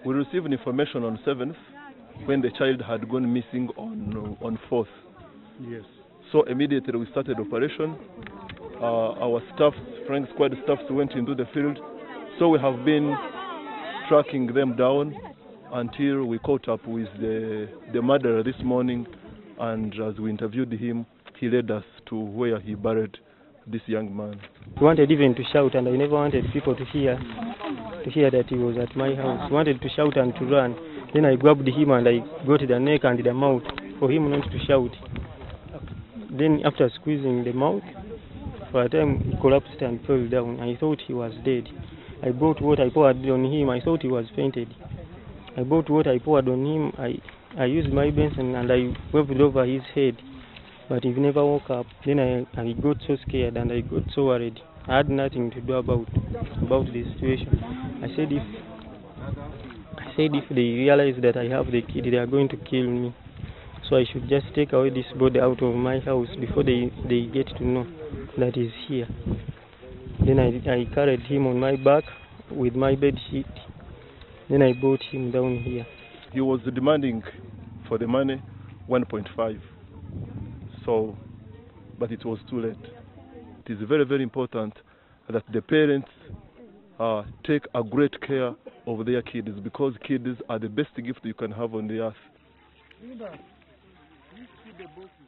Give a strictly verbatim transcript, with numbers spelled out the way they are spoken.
We received information on seventh when the child had gone missing on on fourth. Yes. So immediately we started operation. Uh, our staff, Frank Squad staffs went into the field. So we have been tracking them down until we caught up with the, the murderer this morning, and as we interviewed him, he led us to where he buried this young man. He wanted even to shout, and I never wanted people to hear to hear that he was at my house. He wanted to shout and to run. Then I grabbed him and I got the neck and the mouth for him not to shout. Then after squeezing the mouth, for a time he collapsed and fell down. I thought he was dead. I brought what I poured on him. I thought he was fainted. I brought what I poured on him. I, I used my basin and I waved over his head. But he never woke up. Then I, I got so scared and I got so worried. I had nothing to do about about the situation. I said if I said if they realize that I have the kid, they are going to kill me. So I should just take away this body out of my house before they, they get to know that he's here. Then I, I carried him on my back with my bed sheet. Then I brought him down here. He was demanding for the money one point five. So, but it was too late. It is very, very important that the parents uh, take a great care of their kids, because kids are the best gift you can have on the earth.